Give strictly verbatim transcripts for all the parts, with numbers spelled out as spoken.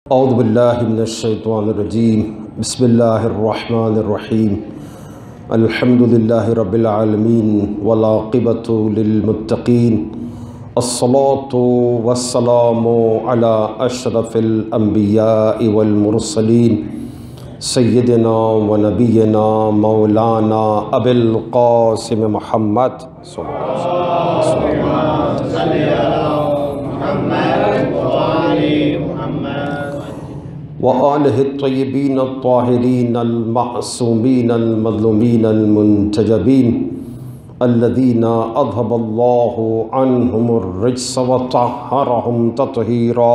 اعوذ باللہ من الشیطان الرجیم بسم اللہ الرحمن الرحیم الحمد للہ رب العالمین والعاقبۃ للمتقین الصلاة والسلام علی اشرف الانبیاء والمرسلین سیدنا و نبینا مولانا ابی القاسم محمد صلی اللہ علیہ وآلہ الطیبین الطاہرین المعصومین المظلومین المنتجبین الذین اذهب اللہ عنہم الرجس وطہرہم تطہیرا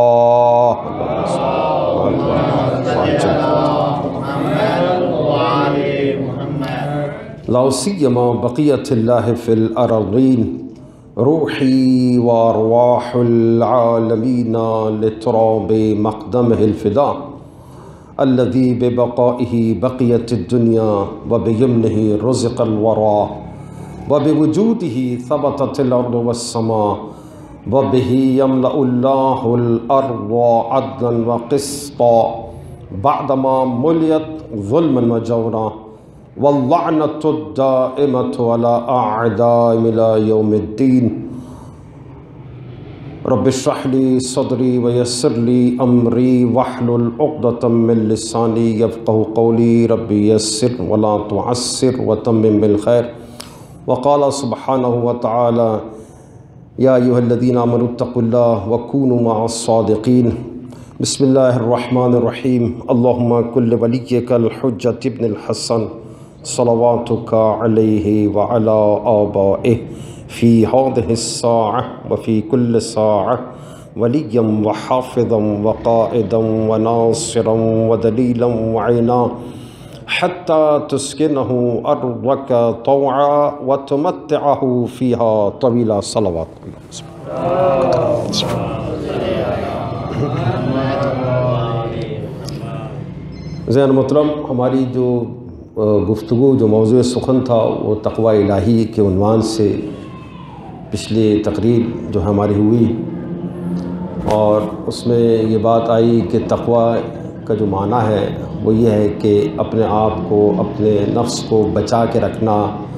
لا سیما بقیت اللہ فی الارضین روحی و ارواح العالمین لتراب مقدمہ الفدا الذي ببقائه بقيت الدنيا وبيمنه رزق الورى وبوجوده ثبتت الأرض والسماء وبه يملأ الله الأرض عدلا وقسطا بعدما مليت ظلما وجورا واللعنة الدائمة على أعدائهم إلى يوم الدين رب اشرح لي صدري ويسر لي امري واحلل عقدة من لساني يفقهوا قولي رب يسر ولا تعسر وتمم بالخير وقال سبحانه وتعالى يا ايها الذين امنوا اتقوا الله وكونوا مع الصادقين بسم الله الرحمن الرحيم اللهم كن وليك الحجة ابن الحسن صلواتك عليه وعلى آبائه في هذه الساعة وفي كل ساعة وليا وحافظا وقائدا وناصرا ودليلا وعينا حتى تسكنه أرضك طوعا وتمتعه فيها طويلا صلوات زین محترم، ہماری جو گفتگو جو موضوع سخن تھا وہ تقوی الہی کے عنوان سے پچھلی تقریر جو ہماری ہوئی، اور اس میں یہ بات آئی کہ تقوی کا جو معنی ہے وہ یہ ہے کہ اپنے آپ کو، اپنے نفس کو بچا کے رکھنا،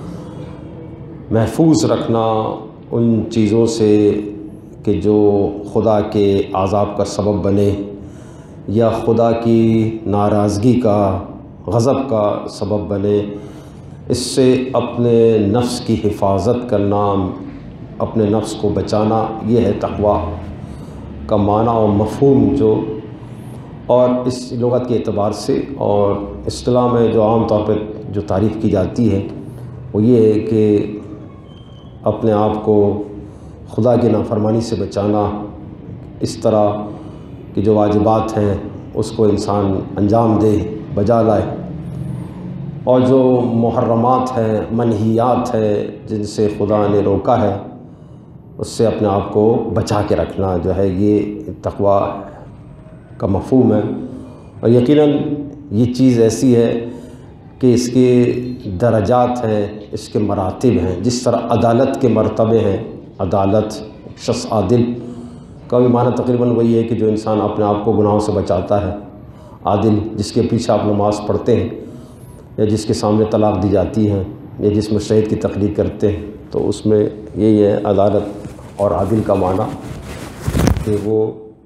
محفوظ رکھنا ان چیزوں سے کہ جو خدا کے عذاب کا سبب بنے یا خدا کی ناراضگی کا، غضب کا سبب بنے، اس سے اپنے نفس کی حفاظت کرنا، اپنے نفس کو بچانا، یہ ہے تقوی کا معنی اور مفہوم جو، اور اس لغت کے اعتبار سے اور اصطلاح میں جو عام طور پہ جو تعریف کی جاتی ہے وہ یہ ہے کہ اپنے آپ کو خدا کی نافرمانی سے بچانا، اس طرح کہ جو واجبات ہیں اس کو انسان انجام دے، بجا لائے، اور جو محرمات ہیں، منہیات ہیں جن سے خدا نے روکا ہے اس سے اپنے آپ کو بچا کے رکھنا جو ہے، یہ تقوی کا مفہوم ہے۔ اور یقیناً یہ چیز ایسی ہے کہ اس کے درجات ہیں، اس کے مراتب ہیں، جس طرح عدالت کے مرتبے ہیں۔ عدالت، شخص عادل کا بھی معنی تقریباً وہی ہے کہ جو انسان اپنے آپ کو گناہوں سے بچاتا ہے۔ عادل جس کے پیچھے آپ نماز پڑھتے ہیں، یا جس کے سامنے طلاق دی جاتی ہے، یا جس مجتہد کی تقریر کرتے ہیں، تو اس میں یہی ہے عدالت اور عادل کا معنی کہ وہ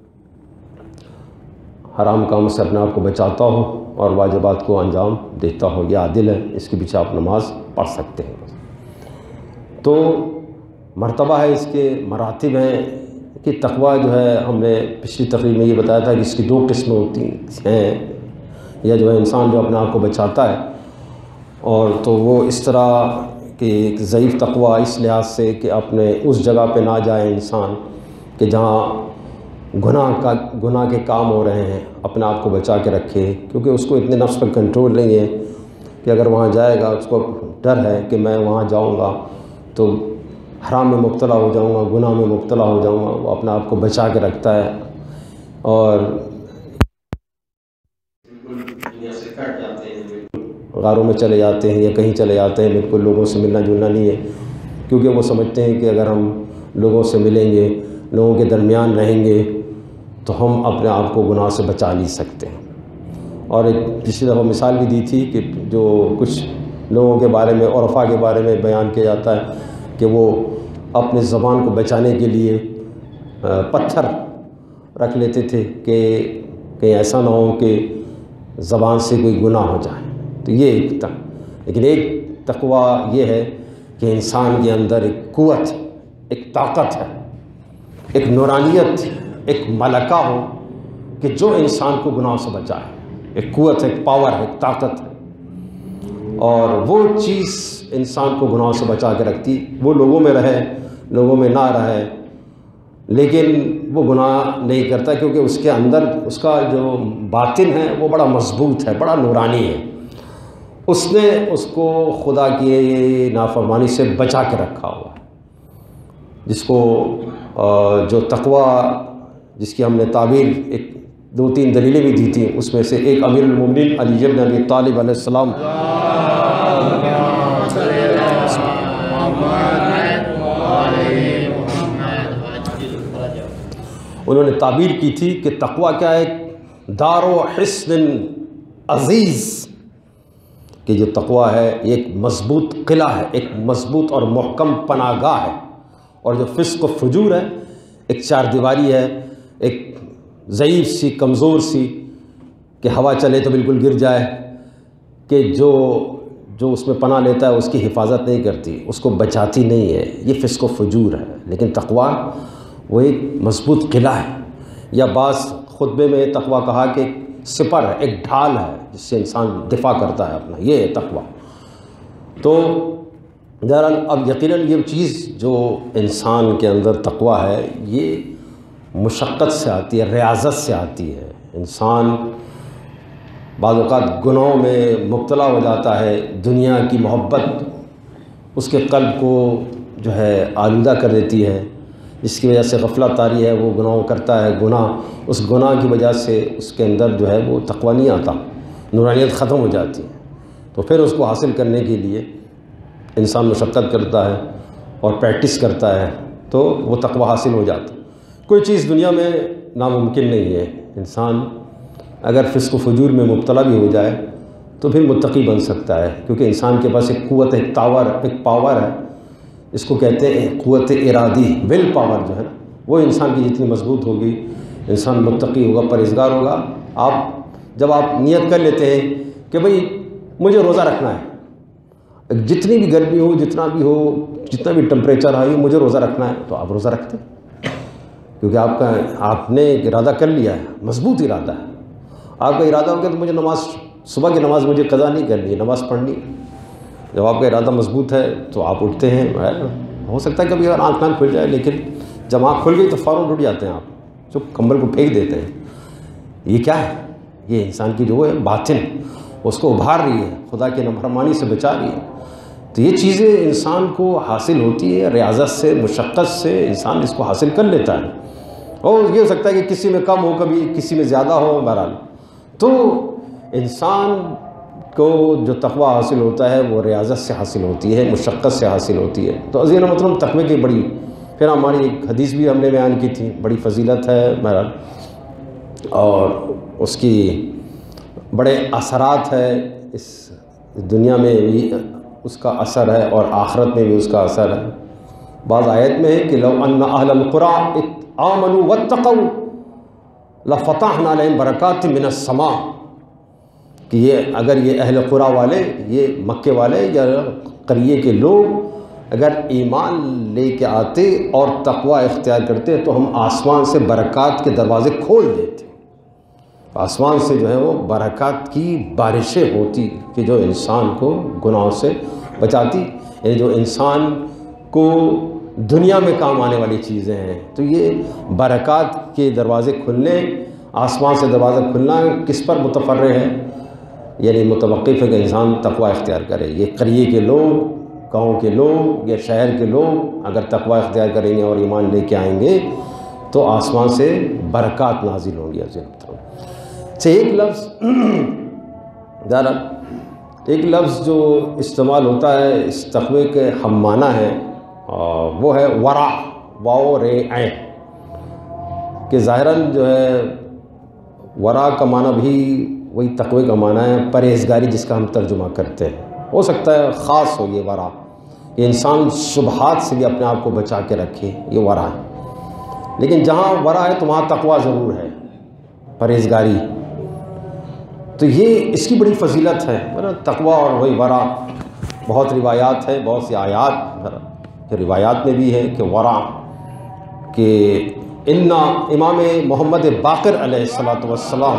حرام کام سے اپنے آپ کو بچاتا ہو اور واجبات کو انجام دیتا ہو، یہ عادل ہے، اس کے پیچھے آپ نماز پڑھ سکتے ہیں۔ تو مرتبہ ہے، اس کے مراتب ہیں کہ تقوی جو ہے، ہم نے پچھلی تقریر میں یہ بتایا تھا کہ اس کی دو قسمیں ہوتی ہیں، یا جو ہے انسان جو اپنے آپ کو بچاتا ہے، اور تو وہ اس طرح کہ ایک ضعیف تقوی اس لحاظ سے کہ اپنے اس جگہ پہ نہ جائے انسان کہ جہاں گناہ کا گناہ کے کام ہو رہے ہیں، اپنے آپ کو بچا کے رکھے، کیونکہ اس کو اتنے نفس پر کنٹرول نہیں ہے کہ اگر وہاں جائے گا، اس کو ڈر ہے کہ میں وہاں جاؤں گا تو حرام میں مبتلا ہو جاؤں گا، گناہ میں مبتلا ہو جاؤں گا، وہ اپنے آپ کو بچا کے رکھتا ہے، اور غاروں میں چلے جاتے ہیں یا کہیں چلے جاتے ہیں، بالکل لوگوں سے ملنا جلنا نہیں ہے، کیونکہ وہ سمجھتے ہیں کہ اگر ہم لوگوں سے ملیں گے، لوگوں کے درمیان رہیں گے تو ہم اپنے آپ کو گناہ سے بچا نہیں سکتے ہیں۔ اور ایک پچھلی دفعہ مثال بھی دی تھی کہ جو کچھ لوگوں کے بارے میں، عرفا کے بارے میں بیان کیا جاتا ہے کہ وہ اپنے زبان کو بچانے کے لیے پتھر رکھ لیتے تھے کہ کہیں ایسا نہ ہو کہ زبان سے کوئی گناہ ہو جائے۔ تو یہ ایک تک لیکن ایک تقویٰ یہ ہے کہ انسان کے اندر ایک قوت، ایک طاقت ہے، ایک نورانیت، ایک ملکہ ہو کہ جو انسان کو گناہوں سے بچائے۔ ایک قوت ہے، ایک پاور ہے، ایک طاقت ہے، اور وہ چیز انسان کو گناہوں سے بچا کے رکھتی۔ وہ لوگوں میں رہے، لوگوں میں نہ رہے، لیکن وہ گناہ نہیں کرتا کیونکہ اس کے اندر اس کا جو باطن ہے وہ بڑا مضبوط ہے، بڑا نورانی ہے۔ اس نے اس کو خدا کی نافرمانی سے بچا کے رکھا ہوا، جس کو جو تقویٰ جس کی ہم نے تعبیر ایک دو تین دلیلیں بھی دی تھیں، اس میں سے ایک امیر المومنین علی بن ابی طالب علیہ السلام انہوں نے تعبیر کی تھی کہ تقویٰ کیا ہے؟ دار و حصن عزیز، کہ جو تقویٰ ہے یہ ایک مضبوط قلعہ ہے، ایک مضبوط اور محکم پناہ گاہ ہے، اور جو فسق و فجور ہے ایک چار دیواری ہے، ایک ضعیف سی، کمزور سی، کہ ہوا چلے تو بالکل گر جائے، کہ جو جو اس میں پناہ لیتا ہے اس کی حفاظت نہیں کرتی، اس کو بچاتی نہیں ہے، یہ فسق و فجور ہے۔ لیکن تقویٰ وہ ایک مضبوط قلعہ ہے، یا بعض خطبے میں تقویٰ کہا کہ ایک سپر ہے، ایک ڈھال ہے جس سے انسان دفاع کرتا ہے اپنا، یہ ہے تقویٰ۔ تو بہرحال اب یقیناً یہ چیز جو انسان کے اندر تقویٰ ہے یہ مشقت سے آتی ہے، ریاضت سے آتی ہے۔ انسان بعض اوقات گناہوں میں مبتلا ہو جاتا ہے، دنیا کی محبت اس کے قلب کو جو ہے آلودہ کر دیتی ہے، جس کی وجہ سے غفلت طاری ہے، وہ گناہوں کرتا ہے، گناہ اس گناہ کی وجہ سے اس کے اندر جو ہے وہ تقویٰ نہیں آتا، نورانیت ختم ہو جاتی ہے۔ تو پھر اس کو حاصل کرنے کے لیے انسان مشقت کرتا ہے اور پریکٹس کرتا ہے تو وہ تقویٰ حاصل ہو جاتا ہے۔ کوئی چیز دنیا میں ناممکن نہیں ہے۔ انسان اگر فسق و فجور میں مبتلا بھی ہو جائے تو پھر متقی بن سکتا ہے، کیونکہ انسان کے پاس ایک قوت، ایک طاقت، ایک پاور ہے، اس کو کہتے ہیں قوت ارادی، ول پاور جو ہے نا، وہ انسان کی جتنی مضبوط ہوگی انسان متقی ہوگا، پرہیزگار ہوگا۔ آپ جب آپ نیت کر لیتے ہیں کہ بھئی مجھے روزہ رکھنا ہے، جتنی بھی گرمی ہو، جتنا بھی ہو، جتنا بھی ٹمپریچر آئی ہو، مجھے روزہ رکھنا ہے، تو آپ روزہ رکھتے ہیں، کیونکہ آپ کا آپ نے ایک ارادہ کر لیا ہے، مضبوط ارادہ ہے۔ آپ کا ارادہ ہو گیا تو مجھے نماز، صبح کی نماز مجھے قضا نہیں کرنی ہے، نماز پڑھنی ہے۔ جب آپ کا ارادہ مضبوط ہے تو آپ اٹھتے ہیں۔ ہو سکتا ہے کبھی اگر آنکھ نہ کھل جائے، لیکن جب آنکھ کھل گئی تو فوراً اٹھ جاتے ہیں، آپ جو کمبل کو پھینک دیتے ہیں۔ یہ کیا ہے؟ یہ انسان کی جو ہے باطن اس کو ابھار رہی ہے، خدا کی نافرمانی سے بچا رہی ہے۔ تو یہ چیزیں انسان کو حاصل ہوتی ہے، ریاضت سے، مشقت سے انسان اس کو حاصل کر لیتا ہے۔ اور یہ ہو سکتا ہے کہ کسی میں کم ہو، کبھی کسی میں زیادہ ہو، بہرحال تو انسان کو جو تقویٰ حاصل ہوتا ہے وہ ریاضت سے حاصل ہوتی ہے، مشقت سے حاصل ہوتی ہے۔ تو عزیزان محترم، تقوی کی بڑی، پھر ہماری ایک حدیث بھی ہم نے بیان کی تھی، بڑی فضیلت ہے بہرحال، اور اس کی بڑے اثرات ہے، اس دنیا میں بھی اس کا اثر ہے اور آخرت میں بھی اس کا اثر ہے۔ بعض آیت میں ہے کہ لو ان اہل القری آمنوا واتقوا لفتحنا علیہم برکات من السماء، کہ یہ اگر یہ اہل قری والے، یہ مکے والے یا قریے کے لوگ اگر ایمان لے کے آتے اور تقوی اختیار کرتے تو ہم آسمان سے برکات کے دروازے کھول دیتے، آسمان سے جو ہے وہ برکات کی بارشیں ہوتی کہ جو انسان کو گناہوں سے بچاتی، یعنی جو انسان کو دنیا میں کام آنے والی چیزیں ہیں۔ تو یہ برکات کے دروازے کھلنے، آسمان سے دروازہ کھلنا کس پر متفرع ہے؟ یعنی متوقف ہے کہ انسان تقوی اختیار کرے۔ یہ قریے کے لوگ، گاؤں کے لوگ یا شہر کے لوگ اگر تقوی اختیار کریں گے اور ایمان لے کے آئیں گے تو آسمان سے برکات نازل ہوں گی۔ اچھا، ایک لفظ ذرا ایک لفظ جو استعمال ہوتا ہے اس تقوی کے ہم معنی ہے، وہ ہے ورع، واو رے عین۔ کہ ظاہراً جو ہے ورا کا معنی بھی وہی تقوی کا معنی ہے، پرہیزگاری جس کا ہم ترجمہ کرتے ہیں۔ ہو سکتا ہے خاص ہو یہ ورا، کہ انسان شبہات سے بھی اپنے آپ کو بچا کے رکھے، یہ ورا ہے۔ لیکن جہاں ورا ہے تو وہاں تقوی ضرور ہے، پرہیزگاری۔ تو یہ اس کی بڑی فضیلت ہے، تقوی اور وہی ورا۔ بہت روایات ہے، بہت سی آیات روایات میں بھی ہے کہ ورا، کہ ان امام محمد باقر علیہ الصلوۃ والسلام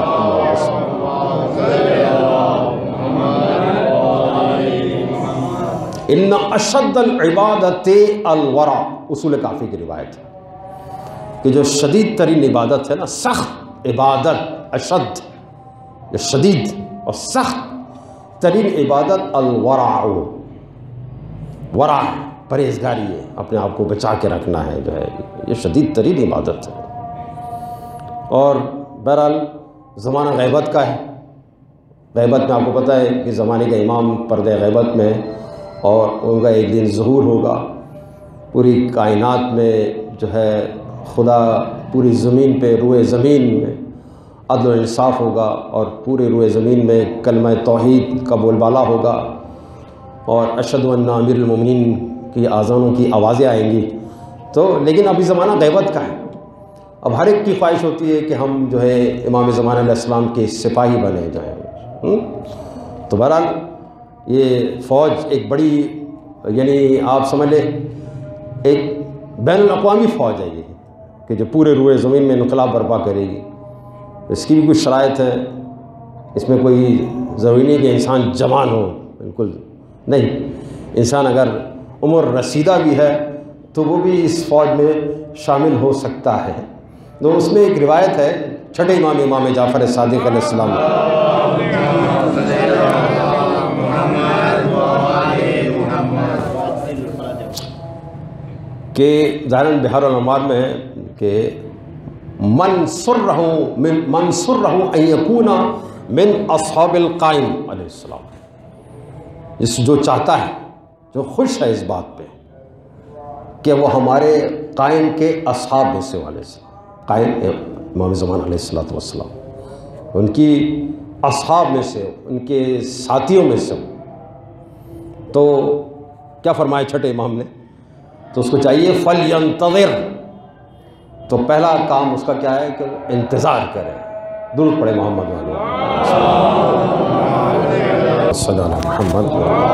ان اشد العبادت الورا، اصول کافی کی روایت ہے کہ جو شدید ترین عبادت ہے نا، سخت عبادت، اشد شدید اور سخت ترین عبادت الورع، ورع پرہیزگاری ہے، اپنے آپ کو بچا کے رکھنا ہے، جو ہے یہ شدید ترین عبادت ہے۔ اور بہرحال زمانہ غیبت کا ہے، غیبت میں آپ کو پتہ ہے کہ زمانے کا امام پردہ غیبت میں، اور ان کا ایک دن ظہور ہوگا، پوری کائنات میں جو ہے خدا پوری زمین پہ، روئے زمین میں عدل و انصاف ہوگا، اور پورے روئے زمین میں کلمہ توحید کا بول بالا ہوگا، اور اشہد ان امیر المومنین کی آذانوں کی آوازیں آئیں گی۔ تو لیکن ابھی زمانہ غیبت کا ہے، اب ہر ایک کی خواہش ہوتی ہے کہ ہم جو ہے امام زمانہ علیہ السلام کے سپاہی بنے جائیں۔ تو بہرحال یہ فوج ایک بڑی، یعنی آپ سمجھ لیں ایک بین الاقوامی فوج ہے یہ، کہ جو پورے روئے زمین میں انقلاب برپا کرے گی۔ اس کی بھی کچھ شرائط ہے، اس میں کوئی ضروری نہیں کہ انسان جوان ہو، بالکل نہیں، انسان اگر عمر رسیدہ بھی ہے تو وہ بھی اس فوج میں شامل ہو سکتا ہے۔ تو اس میں ایک روایت ہے چھٹے امام امام جعفر صادق علیہ السلام کہ ظاہراً بہار الانوار میں ہے کہ من سرہ من من سرہ ان یکون من اصحاب القائم علیہ السلام، اس جو چاہتا ہے، جو خوش ہے اس بات پہ کہ وہ ہمارے قائم کے اصحاب میں سے علیہ السلام، قائم امام زمان علیہ الصلوۃ والسلام، ان کی اصحاب میں سے، ان کے ساتھیوں میں سے، تو کیا فرمایا چھٹے امام نے؟ تو اس کو چاہیے فَلْيَنْتَظِرْ، تو پہلا کام اس کا کیا ہے کہ انتظار کرے، درود پڑھے محمد والے صلی اللہ علیہ محمد۔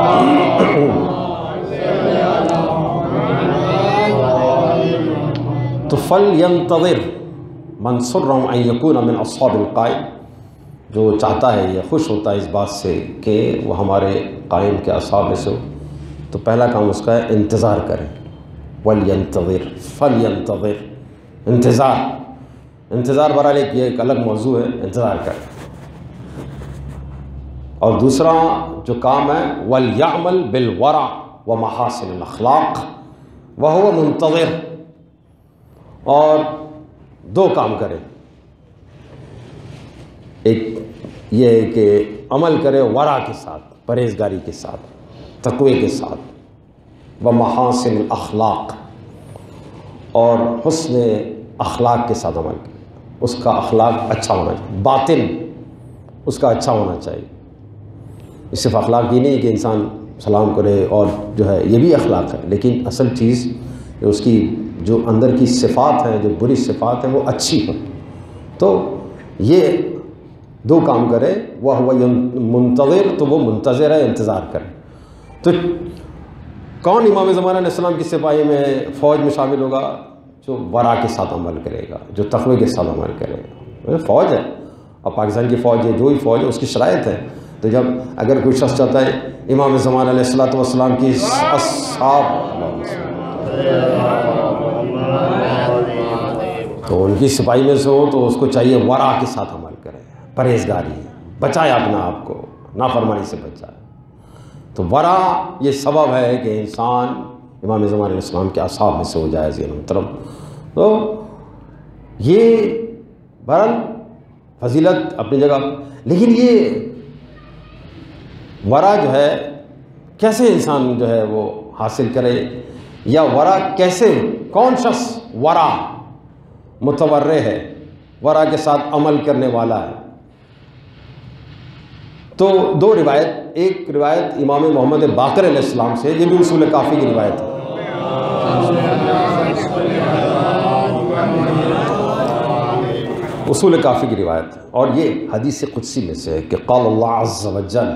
تو فَلْيَنْتَظِرْ مَنْ سُرَّهُ أَنْ يَكُونَ مِنْ أَصْحَابِ الْقَائِمِ، جو چاہتا ہے، یہ خوش ہوتا ہے اس بات سے کہ وہ ہمارے قائم کے اصحاب میں سے ہو، تو پہلا کام اس کا ہے انتظار کرے۔ وَلْيَنْتَظِرْ فَلْيَنْتَظِرْ، انتظار، انتظار برحال ایک یہ ایک الگ موضوع ہے، انتظار کرے۔ اور دوسرا جو کام ہے وَلْيَعْمَلْ بِالْوَرَعِ وَمَحَاسِنِ الْأَخْلَاقِ وَهُوَ مُنْتَظِرٌ، اور دو کام کرے، ایک یہ ہے کہ عمل کرے ورع کے ساتھ، پرہیزگاری کے ساتھ، تقوی کے ساتھ، وَمَحَاسِنِ الْأَخْلَاقِ، اور حسن اخلاق کے ساتھ عمل کرے، اس کا اخلاق اچھا ہونا چاہیے، باطن اس کا اچھا ہونا چاہیے۔ اس صرف اخلاق یہ نہیں کہ انسان سلام کرے اور جو ہے یہ بھی اخلاق ہے، لیکن اصل چیز اس کی جو اندر کی صفات ہیں، جو بری صفات ہیں، وہ اچھی ہوں۔ تو یہ دو کام کرے، وہ ہوا منتظر، تو وہ منتظر ہے، انتظار کرے۔ تو کون امام زمانہ علیہ السلام کی سپاہی میں فوج میں شامل ہوگا؟ جو ورع کے ساتھ عمل کرے گا، جو تقوی کے ساتھ عمل کرے گا۔ فوج ہے، اور پاکستان کی فوج ہے، جو ہی فوج ہے اس کی شرائط ہے۔ تو جب اگر کوئی شخص چاہتا ہے امام زمانہ علیہ الصلوۃ والسلام کی اصحاب، تو ان کی سپاہی میں سے ہو تو اس کو چاہیے ورع کے ساتھ عمل کرے، پرہیزگاری، بچائے اپنا آپ کو، نافرمانی سے بچائے۔ تو ورع یہ سبب ہے کہ انسان امام زمان علیہ السلام کے اصحاب میں سے ہو جائے ذہن محترم۔ تو یہ بہرحال فضیلت اپنی جگہ، لیکن یہ ورع جو ہے کیسے انسان جو ہے وہ حاصل کرے، یا ورع کیسے، کون شخص ورع متورع ہے، ورع کے ساتھ عمل کرنے والا ہے۔ تو دو روایت، ایک روایت امام محمد باقر علیہ السلام سے، یہ بھی اصول کافی کی روایت ہے، اصول کافی کی روایت ہے، اور یہ حدیث قدسی میں سے ہے کہ قال اللہ عز وجل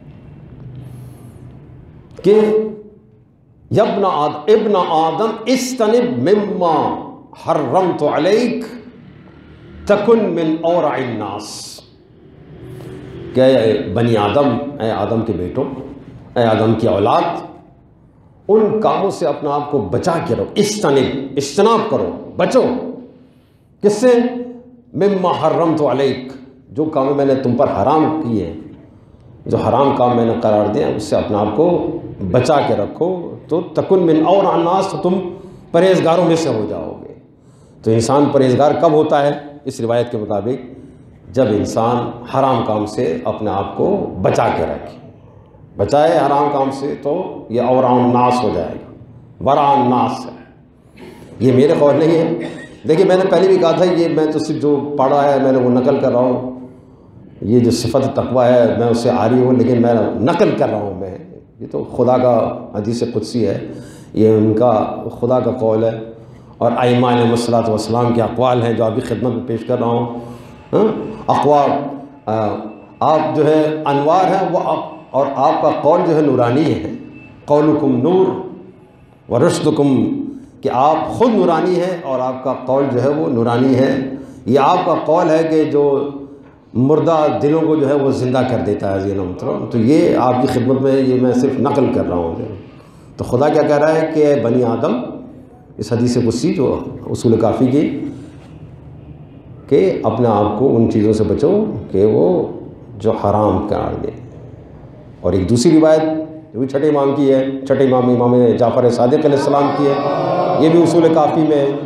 کہ ابن آدم ابن آدم استنب مما حرمت علیک تکن من اورع الناس، کہ اے بنی آدم، اے آدم کے بیٹوں، اے آدم کی اولاد، ان کاموں سے اپنا آپ کو بچا کے رہو، استنب، اجتناب کرو، بچو، کس سے؟ مما حرمت علیک، جو کام میں نے تم پر حرام کیے ہیں، جو حرام کام میں نے قرار دیا اس سے اپنا آپ کو بچا کے رکھو، تو تکن من اورع الناس، تو تم پرہیزگاروں میں سے ہو جاؤ گے۔ تو انسان پرہیزگار کب ہوتا ہے اس روایت کے مطابق؟ جب انسان حرام کام سے اپنے آپ کو بچا کے رکھے، بچائے حرام کام سے، تو یہ اورع الناس ہو جائے گا، ورع الناس ہے۔ یہ میرے قول نہیں ہے، دیکھیں میں نے پہلے بھی کہا تھا، یہ میں تو صرف جو پڑھا ہے میں نے وہ نقل کر رہا ہوں، یہ جو صفت تقویٰ ہے میں اس سے عاری ہوں، لیکن میں نقل کر رہا ہوں، میں یہ تو خدا کا حدیث قدسی ہے، یہ ان کا خدا کا قول ہے، اور ائمہ علیہ الصلوۃ والسلام کے اقوال ہیں جو آپ کی خدمت میں پیش کر رہا ہوں۔ اقوال آپ جو ہے انوار ہیں وہ، اور آپ کا قول جو ہے نورانی ہے، قولکم نور ورشدکم، کہ آپ خود نورانی ہیں اور آپ کا قول جو ہے وہ نورانی ہے۔ یہ آپ کا قول ہے کہ جو مردہ دلوں کو جو ہے وہ زندہ کر دیتا ہے عزیزان محترم، تو یہ آپ کی خدمت میں یہ میں صرف نقل کر رہا ہوں۔ تو خدا کیا کہہ رہا ہے کہ اے بنی آدم، اس حدیث قدسی جو اصول کافی کی، کہ اپنے آپ کو ان چیزوں سے بچو کہ وہ جو حرام قرار دے۔ اور ایک دوسری روایت جو بھی چھٹے امام کی ہے، چھٹے امام امام جعفر صادق علیہ السلام کی ہے، یہ بھی اصول کافی میں ہے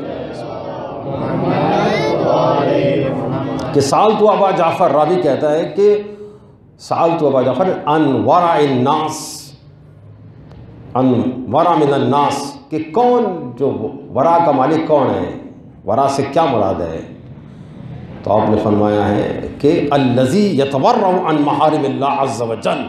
کہ سألت ابا جعفر، راوی کہتا ہے کہ سألت ابا جعفر عن ورع الناس، عن ورع من الناس، کہ کون جو ورع کا مالک کون ہے، ورع سے کیا مراد ہے؟ تو آپ نے فرمایا ہے کہ الذی یتورع عن محارم اللہ عز وجل،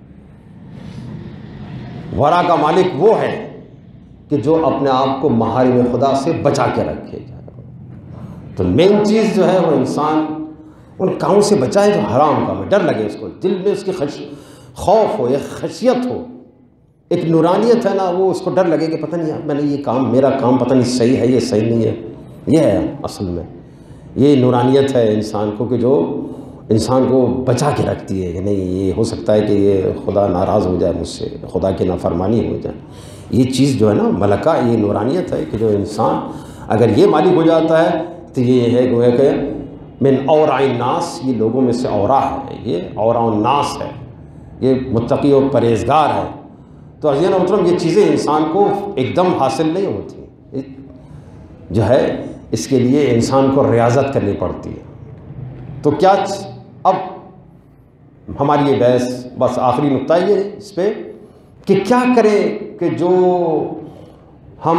ورع کا مالک وہ ہے کہ جو اپنے آپ کو محارم خدا سے بچا کے رکھے جائے۔ تو مین چیز جو ہے وہ انسان ان کاموں سے بچائے جو حرام کام ہے، ڈر لگے اس کو، دل میں اس کی خش خوف ہو یا خشیت ہو، ایک نورانیت ہے نا، وہ اس کو ڈر لگے کہ پتہ نہیں میں نے یہ کام، میرا کام پتہ نہیں صحیح ہے یہ صحیح نہیں ہے، یہ ہے اصل میں یہ نورانیت ہے انسان کو، کہ جو انسان کو بچا کے رکھتی ہے کہ نہیں یہ ہو سکتا ہے کہ یہ خدا ناراض ہو جائے مجھ سے، خدا کی نافرمانی ہو جائے۔ یہ چیز جو ہے نا ملکہ، یہ نورانیت ہے کہ جو انسان اگر یہ مالک ہو جاتا ہے تو یہ ہے گویا کہ من اورع الناس، یہ لوگوں میں سے اورع ہے، یہ اورع الناس ہے، یہ متقی و پرہیزگار ہے۔ تو عزیزان محترم یہ چیزیں انسان کو ایک دم حاصل نہیں ہوتی، جو ہے اس کے لیے انسان کو ریاضت کرنی پڑتی ہے۔ تو کیا اب ہماری یہ بحث بس آخری نقطہ یہ ہے اس پہ کہ کیا کریں کہ جو ہم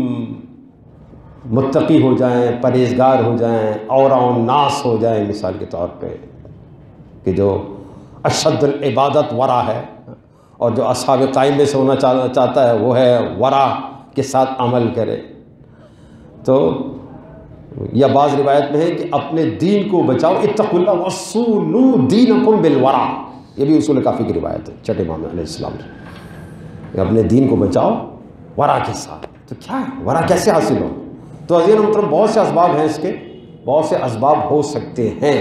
متقی ہو جائیں، پرہیزگار ہو جائیں، اورع الناس ہو جائیں، مثال کے طور پہ کہ جو اشد العبادت ورع ہے، اور جو اصحاب قائم میں سے ہونا چاہتا ہے وہ ہے ورع کے ساتھ عمل کرے۔ تو یا بعض روایت میں ہے کہ اپنے دین کو بچاؤ، اتقوا اللہ وصونوا دینکم بالورع، یہ بھی اصول کافی کی روایت ہے چھٹے امام علیہ السلام سے، کہ اپنے دین کو بچاؤ ورع کے ساتھ۔ تو کیا ورع کیسے حاصل ہو؟ تو عزیزان محترم بہت سے اسباب ہیں اس کے، بہت سے اسباب ہو سکتے ہیں،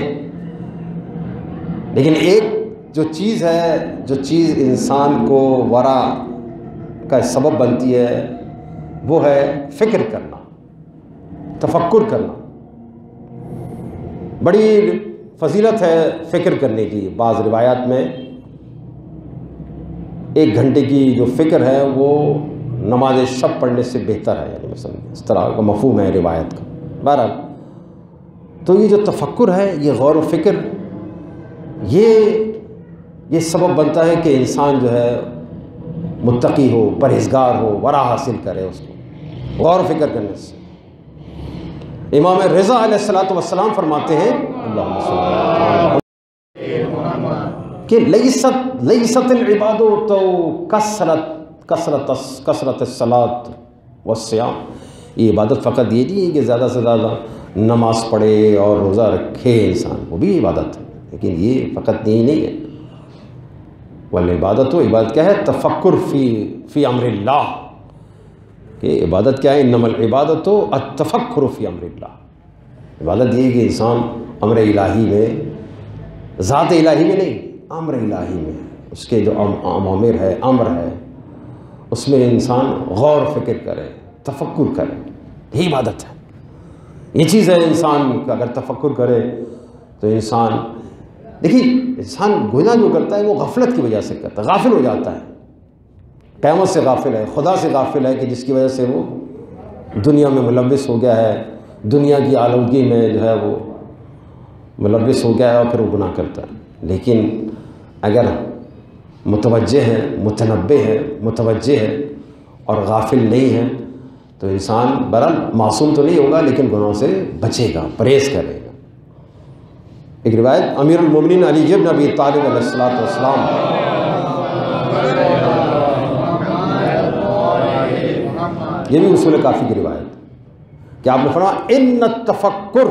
لیکن ایک جو چیز ہے، جو چیز انسان کو ورع کا سبب بنتی ہے وہ ہے فکر کرنا، تفکر کرنا۔ بڑی فضیلت ہے فکر کرنے کی۔ بعض روایات میں ایک گھنٹے کی جو فکر ہے وہ نماز شب پڑھنے سے بہتر ہے، یعنی مثلا اس طرح کا مفہوم ہے روایت کا۔ بہرحال تو یہ جو تفکر ہے، یہ غور و فکر، یہ یہ سبب بنتا ہے کہ انسان جو ہے متقی ہو، پرہیزگار ہو، ورع حاصل کرے اس کو غور و فکر کرنے سے۔ امام رضا علیہ الصلوۃ والسلام فرماتے ہیں اللہم صلی اللہ کہ لیست لیست العبادۃ کثرت کثرت کثرت الصلاۃ والصیام، یہ عبادت فقط یہ نہیں ہے کہ زیادہ سے زیادہ نماز پڑھے اور روزہ رکھے انسان، وہ بھی عبادت ہے، لیکن یہ فقط یہی نہیں ہے۔ والعبادت و عبادت کیا ہے؟ تفکر فی فی امر اللہ، کہ عبادت کیا ہے؟ انما العبادت التفکر فی امر اللہ، عبادت یہ ہے کہ انسان امر الہی میں، ذات الہی میں نہیں، امر الہی میں، اس کے جو اوامر ہے، امر ہے، اس میں انسان غور فکر کرے، تفکر کرے، یہ عبادت ہے۔ یہ چیز ہے انسان کا اگر تفکر کرے تو انسان، دیکھیے انسان گناہ جو کرتا ہے وہ غفلت کی وجہ سے کرتا ہے، غافل ہو جاتا ہے، قیامت سے غافل ہے، خدا سے غافل ہے، کہ جس کی وجہ سے وہ دنیا میں ملوث ہو گیا ہے، دنیا کی آلودگی میں جو ہے وہ ملوث ہو گیا ہے اور پھر وہ گناہ کرتا ہے۔ لیکن اگر متوجہ ہے، متنبہ ہے، متوجہ ہے اور غافل نہیں ہے تو انسان برحال معصوم تو نہیں ہوگا لیکن گناہوں سے بچے گا، پرہیز کرے گا۔ ایک روایت امیر المومنین علی بن ابی طالب علیہ الصلوۃ والسلام، یہ بھی اصول کافی کی روایت، کہ آپ نے فرمایا ان التفکر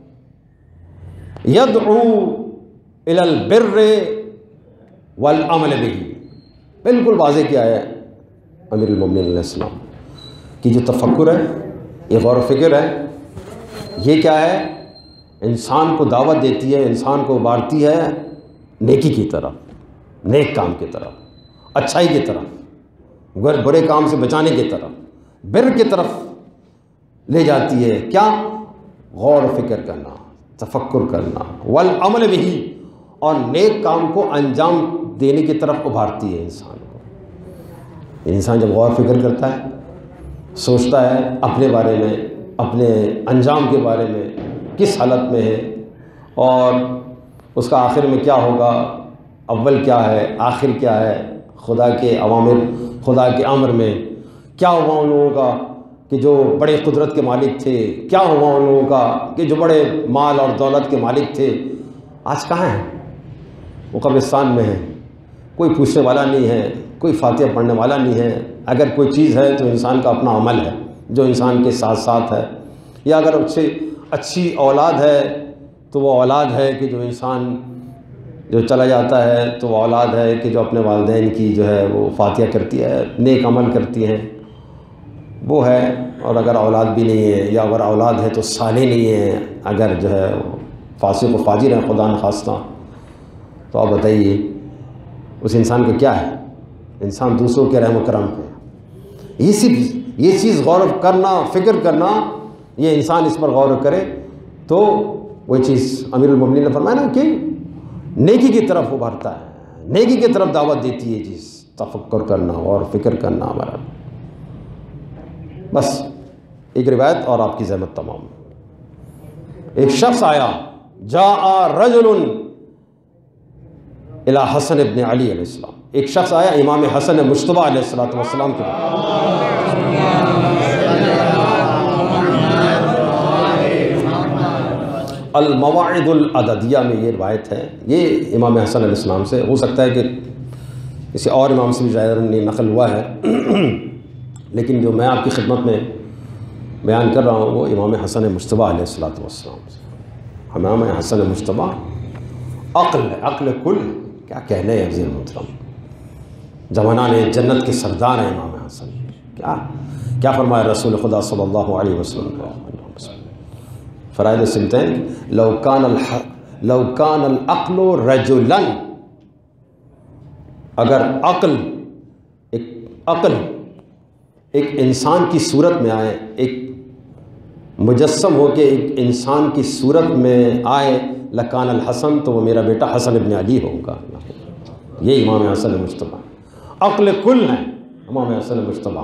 یدعو الی البر والعمل بہ، بالکل واضح کیا ہے امیر المومنین علیہ السلام کہ جو تفکر ہے، یہ غور و فکر ہے، یہ کیا ہے؟ انسان کو دعوت دیتی ہے، انسان کو ابھارتی ہے نیکی کی طرف، نیک کام کی طرف، اچھائی کی طرف، برے کام سے بچانے کی طرف، بر کی طرف لے جاتی ہے۔ کیا؟ غور و فکر کرنا، تفکر کرنا، والعمل بہ، اور نیک کام کو انجام دینے کی طرف ابھارتی ہے انسان کو۔ انسان جب غور و فکر کرتا ہے، سوچتا ہے اپنے بارے میں، اپنے انجام کے بارے میں، کس حالت میں ہے اور اس کا آخر میں کیا ہوگا، اول کیا ہے، آخر کیا ہے، خدا کے اوامر، خدا کے امر میں کیا ہوا ان لوگوں کا کہ جو بڑے قدرت کے مالک تھے، کیا ہوا ان لوگوں کا کہ جو بڑے مال اور دولت کے مالک تھے، آج کہاں ہیں؟ وہ قبرستان میں ہیں، کوئی پوچھنے والا نہیں ہے، کوئی فاتحہ پڑھنے والا نہیں ہے۔ اگر کوئی چیز ہے تو انسان کا اپنا عمل ہے جو انسان کے ساتھ ساتھ ہے، یا اگر اس سے اچھی اولاد ہے تو وہ اولاد ہے کہ جو انسان جو چلا جاتا ہے تو وہ اولاد ہے کہ جو اپنے والدین کی جو ہے وہ فاتحہ کرتی ہے، نیک عمل کرتی ہیں، وہ ہے۔ اور اگر اولاد بھی نہیں ہے، یا اگر اولاد ہے تو صالح نہیں ہے، اگر جو ہے فاسق و فاجر ہیں خدا نخواستہ، تو آپ بتائیے اس انسان کا کیا ہے؟ انسان دوسروں کے رحم و کرم پہ، یہ صرف یہ چیز غور کرنا، فکر کرنا، یہ انسان اس پر غور کرے تو وہی چیز امیر المومنین نے فرمایا نا کہ نیکی کی طرف ابھرتا ہے، نیکی کی طرف دعوت دیتی ہے چیز، تفکر کرنا اور فکر کرنا ہمارا۔ بس ایک روایت اور آپ کی زحمت تمام۔ ایک شخص آیا، جاء رجل الى حسن ابن علی علیہ السلام، ایک شخص آیا امام حسن مجتبی علیہ الصلوۃ والسلام کے پاس۔ المواعظ العددیہ میں یہ روایت ہے، یہ امام حسن علیہ السلام سے، ہو سکتا ہے کہ کسی اور امام سے بھی ظاہر نہیں نقل ہوا ہے، لیکن جو میں آپ کی خدمت میں بیان کر رہا ہوں وہ امام حسن مجتبی علیہ الصلوۃ والسلام سے۔ امام حسن مجتبی عقل ہے، عقل کل ہے، کیا کہنے ہیں عزیز محترم، جوانان جنت کے سردار ہیں امام حسن۔ کیا کیا فرمایا رسول خدا صلی اللہ علیہ وسلم، فرائض سنتین، لو کان الح لو کان العقل رجلا، اگر عقل ایک عقل ایک انسان کی صورت میں آئے، ایک مجسم ہو کے ایک انسان کی صورت میں آئے، لکان الحسن، تو وہ میرا بیٹا حسن ابن علی ہوگا۔ یہ امام حسن مجتبی عقل کل ہیں، امام حسن مجتبی۔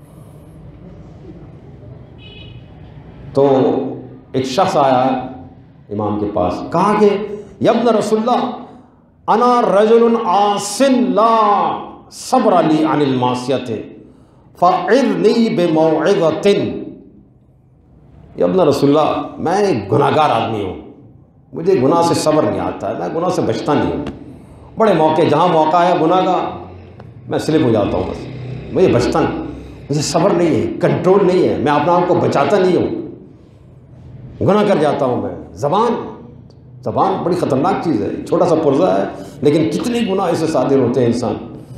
تو ایک شخص آیا امام کے پاس، کہا کہ یا ابن رسول اللہ، انا رجل عاص لا صبر لی عن المعصیۃ فاعظنی بموعظۃ، یا اپنا رسول اللہ میں ایک گناہ گار آدمی ہوں، مجھے گناہ سے صبر نہیں آتا ہے، میں گناہ سے بچتا نہیں ہوں، بڑے موقع جہاں موقع ہے گناہ کا میں سلپ ہو جاتا ہوں، بس مجھے بچتا نہیں، مجھے صبر نہیں ہے، کنٹرول نہیں ہے، میں اپنا آپ کو بچاتا نہیں ہوں، گناہ کر جاتا ہوں میں۔ زبان زبان بڑی خطرناک چیز ہے، چھوٹا سا پرزہ ہے لیکن کتنے گناہ اسے صادر ہوتے ہیں انسان،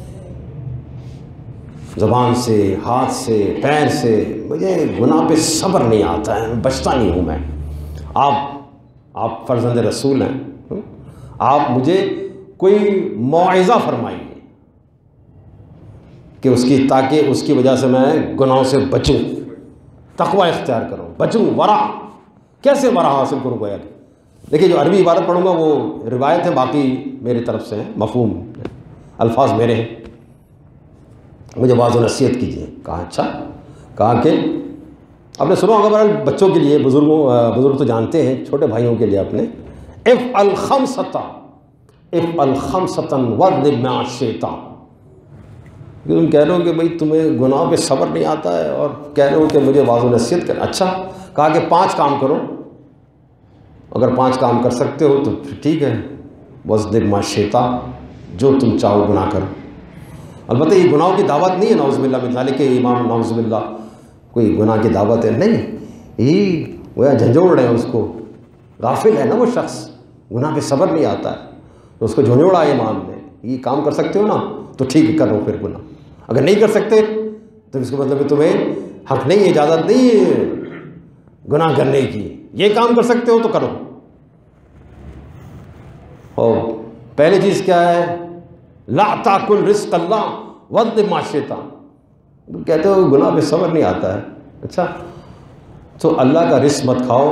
زبان سے، ہاتھ سے، پیر سے، مجھے گناہ پہ صبر نہیں آتا ہے، بچتا نہیں ہوں میں۔ آپ آپ فرزند رسول ہیں، آپ مجھے کوئی موعظہ فرمائیے کہ اس کی تاکہ اس کی وجہ سے میں گناہوں سے بچوں، تقوی اختیار کروں، بچوں، ورع، کیسے ورع حاصل کروں گویا کہ۔ دیکھیے جو عربی عبارت پڑھوں گا وہ روایت ہے، باقی میری طرف سے ہیں، مفہوم الفاظ میرے ہیں، مجھے واضح نصیحت کیجیے۔ کہا اچھا، کہا کہ آپ نے سنا ہوگا بہرحال بچوں کے لیے، بزرگوں بزرگ تو جانتے ہیں، چھوٹے بھائیوں کے لیے آپ نے افعل خمسۃ افعل خمسۃ واضرب مع الشیطان، تم کہہ رہے ہو کہ بھائی تمہیں گناہ پہ صبر نہیں آتا ہے اور کہہ رہے ہو کہ مجھے واضح نصیحت کر۔ اچھا، کہا کہ پانچ کام کرو، اگر پانچ کام کر سکتے ہو تو ٹھیک ہے، واضرب مع الشیطان، جو تم چاہو گناہ کرو۔ البتہ یہ گناہوں کی دعوت نہیں ہے نعوذ باللہ من ذالک کہ امام نعوذ باللہ کوئی گناہ کی دعوت ہے، نہیں، یہ وہ جھنجھوڑ رہے ہیں اس کو، غافل ہے نا وہ شخص، گناہ پہ صبر نہیں آتا ہے تو اس کو جھنجھوڑا ہے امام نے، یہ کام کر سکتے ہو نا تو ٹھیک ہے کرو پھر گناہ، اگر نہیں کر سکتے تو اس کا مطلب ہے تمہیں حق نہیں ہے، اجازت نہیں ہے گناہ کرنے کی، یہ کام کر سکتے ہو تو کرو۔ اور پہلی چیز کیا ہے؟ لا تاکل رزق اللہ واضرب مع الشیطان، تم کہتے ہو گناہ پہ صبر نہیں آتا ہے، اچھا تو اللہ کا رزق مت کھاؤ،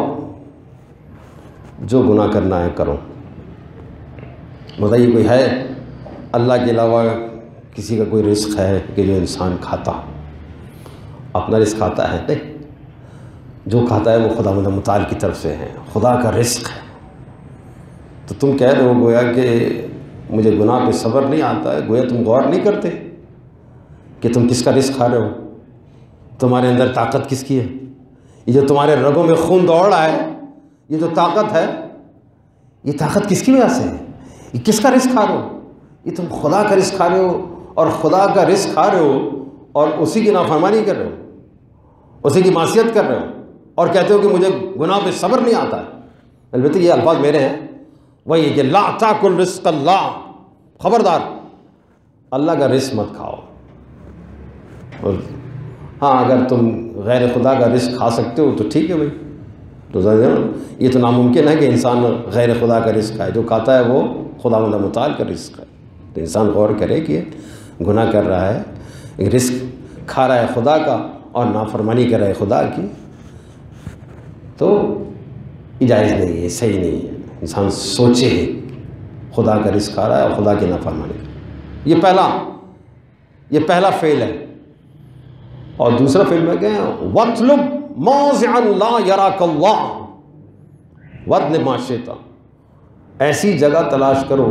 جو گناہ کرنا ہے کرو۔ بتائیے کوئی ہے اللہ کے علاوہ کسی کا کوئی رزق ہے کہ جو انسان کھاتا؟ اپنا رزق کھاتا ہے؟ نہیں، جو کھاتا ہے وہ خدا متعال کی طرف سے ہے، خدا کا رزق ہے۔ تو تم کہہ رہے ہو گویا کہ مجھے گناہ پہ صبر نہیں آتا ہے، گویا تم غور نہیں کرتے کہ تم کس کا رزق کھا رہے ہو، تمہارے اندر طاقت کس کی ہے، یہ جو تمہارے رگوں میں خون دوڑ رہا ہے، یہ جو طاقت ہے، یہ طاقت کس کی وجہ سے ہے؟ یہ کس کا رزق کھا رہے ہو؟ یہ تم خدا کا رزق کھا رہے ہو، اور خدا کا رزق کھا رہے ہو اور اسی کی نافرمانی کر رہے ہو، اسی کی معصیت کر رہے ہو، اور کہتے ہو کہ مجھے گناہ پہ صبر نہیں آتا ہے۔ البتہ یہ الفاظ میرے ہیں، وہی کہ لا تاکل رزق اللہ، خبردار اللہ کا رزق مت کھاؤ۔ اور ہاں اگر تم غیر خدا کا رزق کھا سکتے ہو تو ٹھیک ہے بھائی، تو یہ تو ناممکن ہے کہ انسان غیر خدا کا رزق کھائے، جو کھاتا ہے وہ خدا متعال کا رزق ہے۔ تو انسان غور کرے کہ گناہ کر رہا ہے، رزق کھا رہا ہے خدا کا اور نافرمانی کر رہا ہے خدا کی، تو جائز نہیں ہے، صحیح نہیں ہے۔ انسان سوچے خدا کا رزق کھا رہا ہے اور خدا کی نافرمانی کر رہا ہے، یہ پہلا یہ پہلا فعل ہے۔ اور دوسرا فعل میں کہیں وَاطْلُبْ مَوْضِعًا لَا يَرَاكَ اللَّهُ وَاضْرِب مع الشیطان، ایسی جگہ تلاش کرو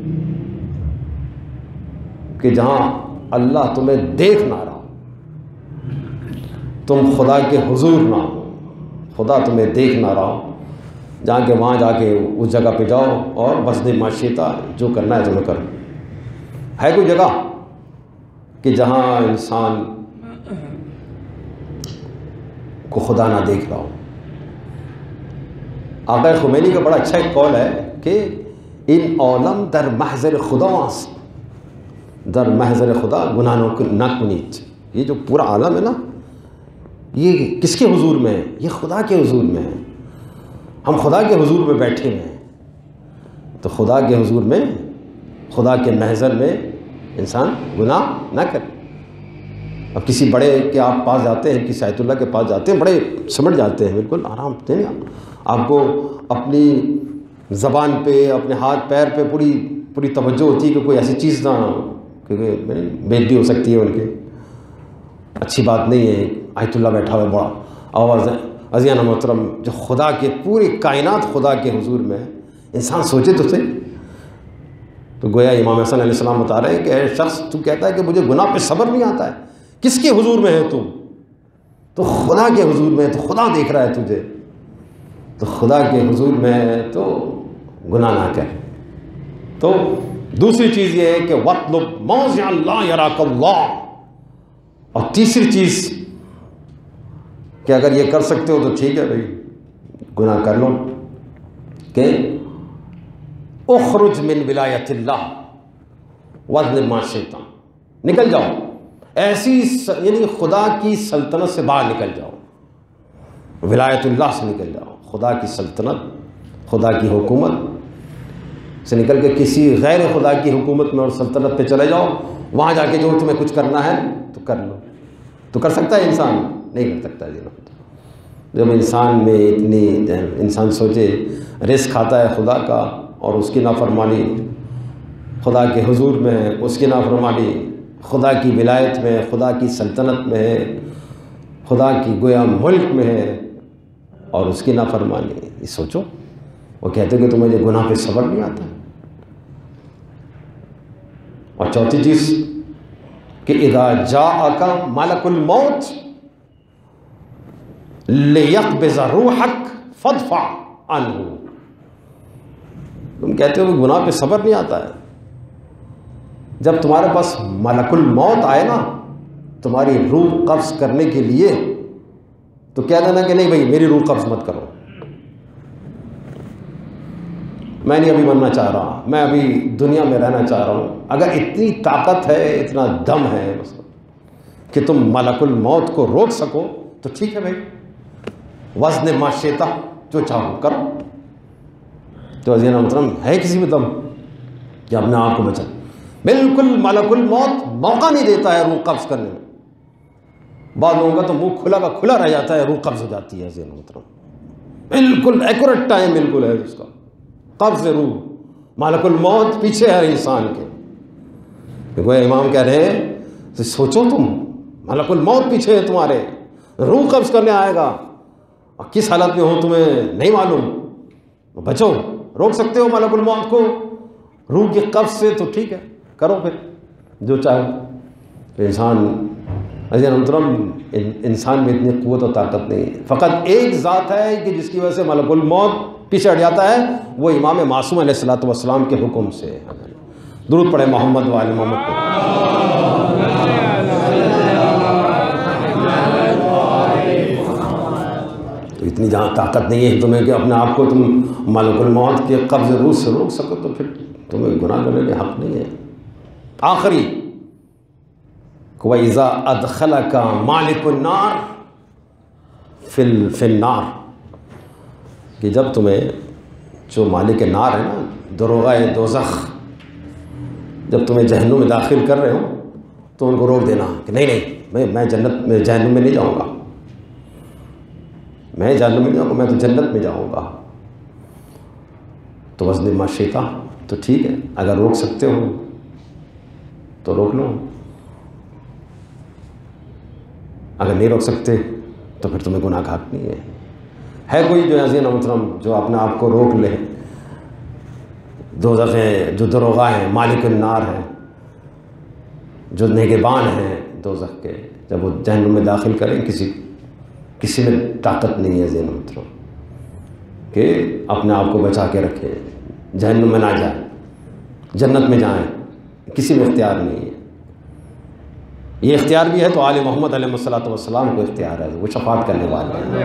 کہ جہاں اللہ تمہیں دیکھ نہ رہا، تم خدا کے حضور نہ ہو، خدا تمہیں دیکھ نہ رہا ہو، جہاں کہ وہاں جا کے اس جگہ پہ جاؤ اور وَاضْرِب مع الشیطان، جو کرنا ہے تمہیں کرو۔ ہے کوئی جگہ کہ جہاں انسان کو خدا نہ دیکھ رہا ہو؟ آقا خمینی کا بڑا اچھا ایک قول ہے کہ ان عالم در محضر خدا در محضر خدا گناہ نہ کنیت، یہ جو پورا عالم ہے نا، یہ کس کے حضور میں ہے؟ یہ خدا کے حضور میں ہے، ہم خدا کے حضور میں بیٹھے ہیں، تو خدا کے حضور میں، خدا کے محضر میں انسان گناہ نہ کرے۔ اب کسی بڑے کے آپ پاس جاتے ہیں، کسی آیت اللہ کے پاس جاتے ہیں، بڑے سمجھ جاتے ہیں، بالکل آرام سے نہیں، آپ کو اپنی زبان پہ، اپنے ہاتھ پیر پہ پوری پوری توجہ ہوتی ہے کہ کوئی ایسی چیز نہ، کیونکہ بےعزتی ہو سکتی ہے ان کے، اچھی بات نہیں ہے۔ آیت اللہ بیٹھا ہوا بڑا آواز ہے، عزیزان محترم، جو خدا کے پوری کائنات خدا کے حضور میں، انسان سوچے تو صحیح۔ تو گویا امام حسن علیہ السلام بتا رہے ہیں کہ اے شخص، تو کہتا ہے کہ مجھے گناہ پہ صبر نہیں آتا ہے، کس کے حضور میں ہے تم؟ تو خدا کے حضور میں تو خدا دیکھ رہا ہے تجھے، تو خدا کے حضور میں تو گناہ نہ کر۔ تو دوسری چیز یہ ہے کہ وَاطْلُبْ مَوْضِعَ لَا يَرَاكَ اللَّهُ، اور تیسری چیز کہ اگر یہ کر سکتے ہو تو ٹھیک ہے بھائی، گناہ کر لو، کہ اخرج من ولایت اللہ وَاظْلِمْ مَا شِئْتَ، نکل جاؤ ایسی، یعنی خدا کی سلطنت سے باہر نکل جاؤ، ولایت اللہ سے نکل جاؤ، خدا کی سلطنت، خدا کی حکومت سے نکل کے کسی غیر خدا کی حکومت میں اور سلطنت پہ چلے جاؤ، وہاں جا کے جو تمہیں کچھ کرنا ہے تو کر لو۔ تو کر سکتا ہے انسان؟ نہیں کر سکتا جی۔ جب انسان میں اتنی، انسان سوچے رزق کھاتا ہے خدا کا اور اس کی نافرمانی، خدا کے حضور میں اس کی نافرمانی، خدا کی ولایت میں، خدا کی سلطنت میں ہے، خدا کی گویا ملک میں ہے، اور اس کی نافرمانی، یہ سوچو۔ وہ کہتے کہ تمہیں یہ گناہ پہ صبر نہیں آتا۔ اور چوتھی چیز کہ اذا جاءک ملک الموت لیقبض روحک فادفع عنہ، تم کہتے ہو کہ گناہ پہ صبر نہیں آتا ہے، جب تمہارے پاس ملک الموت آئے نا تمہاری روح قبض کرنے کے لیے، تو کہہ دینا کہ نہیں بھائی میری روح قبض مت کرو، میں نہیں ابھی مرنا چاہ رہا، میں ابھی دنیا میں رہنا چاہ رہا ہوں۔ اگر اتنی طاقت ہے، اتنا دم ہے کہ تم ملک الموت کو روک سکو تو ٹھیک ہے بھائی، وزن ما شئت، جو چاہو کرو۔ تو عزیزان محترم، ہے کسی میں دم کہ اپنے آپ کو بچا؟ بالکل ملک الموت موقع نہیں دیتا ہے روح قبض کرنے میں۔ بعض لوگوں کا تو منہ کھلا کا کھلا رہ جاتا ہے، روح قبض ہو جاتی ہے عزیزان محترم، بالکل ایکوریٹ ٹائم بالکل ہے اس کا قبض روح۔ ملک الموت پیچھے ہے انسان کے، کیونکہ امام کہہ رہے ہیں تو سوچو تم، ملک الموت پیچھے ہے تمہارے، روح قبض کرنے آئے گا، اور کس حالت میں ہو تمہیں نہیں معلوم، بچو، روک سکتے ہو ملک الموت کو روح کی قبض سے تو ٹھیک ہے، کرو پھر جو چاہو۔ انسان عزیزان محترم، انسان میں اتنی قوت و طاقت نہیں، فقط ایک ذات ہے کہ جس کی وجہ سے ملک الموت پیچھے ہٹ جاتا ہے، وہ امام معصوم علیہ الصلوۃ والسلام کے حکم سے۔ درود پڑھے محمد و آل محمد کو۔ تو اتنی جہاں طاقت نہیں ہے تمہیں کہ اپنے آپ کو تم ملک الموت کے قبض روح سے روک سکو، تو پھر تمہیں گناہ کرنے کے حق نہیں ہے۔ آخری وَإِذَا أَدْخَلَكَ مَالِكُ النَّارِ فِي النَّارِ، کہ جب تمہیں جو مالک نار ہے نا، دروغہ دوزخ، جب تمہیں جہنم میں داخل کر رہے ہو تو ان کو روک دینا کہ نہیں نہیں میں میں جنت میں جہنم میں نہیں جاؤں گا، میں جہنم میں نہیں جاؤں گا، میں تو جنت میں جاؤں گا۔ تو وزن ما شئت، تو ٹھیک ہے، اگر روک سکتے ہو تو روک لو، اگر نہیں روک سکتے تو پھر تمہیں گناہ کا حق نہیں ہے۔ ہے کوئی جو عزیزان محترم جو اپنے آپ کو روک لے؟ دوزخ ہے، جو دروغہ ہیں، مالک النار ہے، جو نگہبان ہیں دوزخ کے، جب وہ جہنم میں داخل کریں، کسی کسی میں طاقت نہیں ہے عزیزان محترم کہ اپنے آپ کو بچا کے رکھے، جہنم میں نہ جائیں، جنت میں جائیں، کسی میں اختیار نہیں ہے۔ یہ اختیار بھی ہے تو آل محمد علیہ الصلوۃ والسلام کو اختیار ہے، وہ شفاعت کرنے والے ہیں۔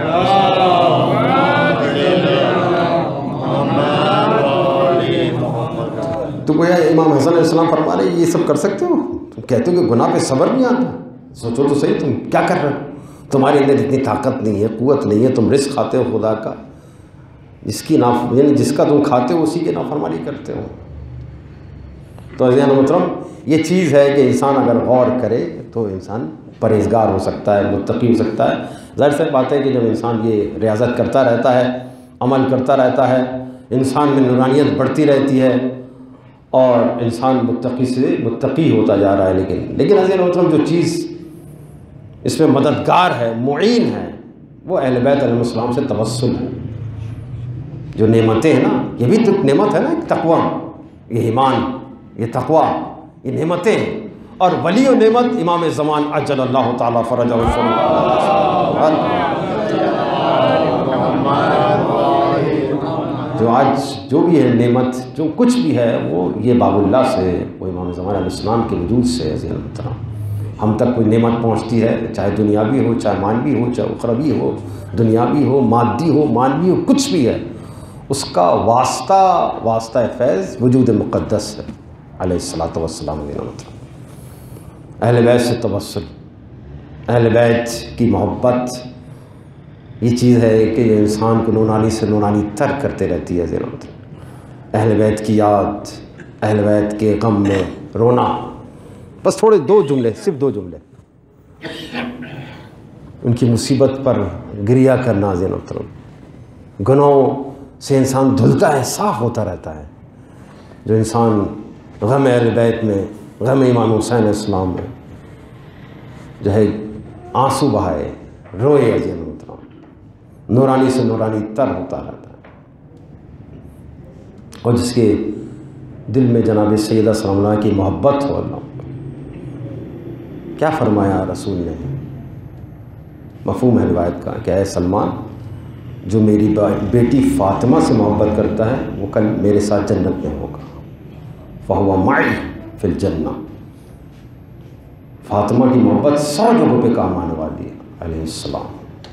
تو گویا امام حسن علیہ السلام فرما رہے یہ سب کر سکتے ہو؟ تم کہتے ہو کہ گناہ پہ صبر نہیں آتا، سوچو تو صحیح، تم کیا کر رہے ہو؟ تمہارے اندر اتنی طاقت نہیں ہے، قوت نہیں ہے، تم رزق کھاتے ہو خدا کا، جس کی ناف یعنی جس کا تم کھاتے ہو اسی کی نافرمانی کرتے ہو۔ تو عزیزان محترم، یہ چیز ہے کہ انسان اگر غور کرے تو انسان پرہیزگار ہو سکتا ہے، متقی ہو سکتا ہے۔ ظاہر سی بات ہے کہ جب انسان یہ ریاضت کرتا رہتا ہے، عمل کرتا رہتا ہے، انسان میں نورانیت بڑھتی رہتی ہے اور انسان متقی سے متقی ہوتا جا رہا ہے۔ لیکن لیکن عزیزان محترم، جو چیز اس میں مددگار ہے، معین ہے، وہ اہل بیت علیہ السلام سے توسل ہے۔ جو نعمتیں ہیں نا، یہ بھی تو نعمت ہے نا، ایک تقوی، یہ ایمان، یہ تقوی، یہ نعمتیں ہیں، اور ولی و نعمت امام زمان عجل اللہ تعالیٰ فرجہ جو آج جو بھی ہے نعمت، جو کچھ بھی ہے، وہ یہ باب اللہ سے، وہ امام زمان علیہ السلام کے وجود سے عزیز محترم ہم تک کوئی نعمت پہنچتی ہے، چاہے دنیاوی ہو، چاہے مانوی ہو، چاہے اخروی ہو، دنیاوی ہو، مادی ہو، مانوی ہو، کچھ بھی ہے، اس کا واسطہ واسطہ فیض وجود مقدس ہے علیہ الصلاۃ والسلام علیہ محترم۔ اہل بیت سے توسل، اہل بیت کی محبت یہ چیز ہے کہ یہ انسان کو نورانی سے نورانی تر کرتے رہتی ہے زینت۔ اہل بیت کی یاد، اہل بیت کے غم میں رونا، بس تھوڑے دو جملے، صرف دو جملے، ان کی مصیبت پر گریہ کرنا زینت، گناہوں سے انسان دھلتا ہے، صاف ہوتا رہتا ہے۔ جو انسان غم اہل بیت میں، غم امام حسین علیہ السلام میں جو ہے آنسو بہائے، روئے عزیز محترم، نورانی سے نورانی تر ہوتا رہتا ہے، اور جس کے دل میں جناب سیدہ سلام اللہ کی محبت ہو۔ اللہ کیا فرمایا رسول نے، مفہوم ہے روایت کا کہ اے سلمان، جو میری بیٹی فاطمہ سے محبت کرتا ہے وہ کل میرے ساتھ جنت میں ہوگا، فہو معی فی الجنہ۔ فاطمہ کی محبت سو جگہوں پہ کام آنے والی ہے علیہ السلام۔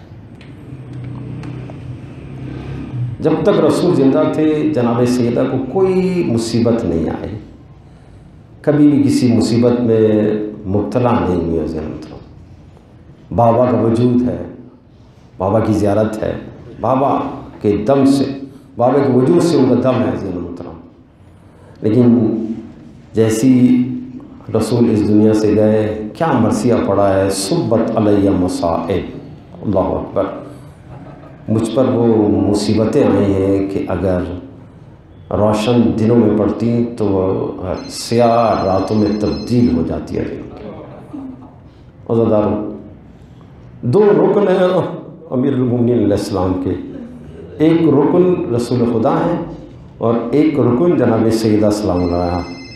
جب تک رسول زندہ تھے جناب سیدہ کو کوئی مصیبت نہیں آئی، کبھی بھی کسی مصیبت میں مبتلا نہیں ہوئی زینت۔ بابا کا وجود ہے، بابا کی زیارت ہے، بابا کے دم سے، بابا کے وجود سے ان کا دم ہے زین محترم۔ لیکن جیسی رسول اس دنیا سے گئے، کیا مرثیہ پڑا ہے، صبت علیہ مصائب، اللہ اکبر، مجھ پر وہ مصیبتیں آئی ہیں کہ اگر روشن دنوں میں پڑتی تو وہ سیاہ راتوں میں تبدیل ہو جاتی ہے۔ عزادارو، دو رکن ہیں امیر المومنین علیہ السلام کے، ایک رکن رسول خدا ہیں اور ایک رکن جناب سیدہ سلام اللہ۔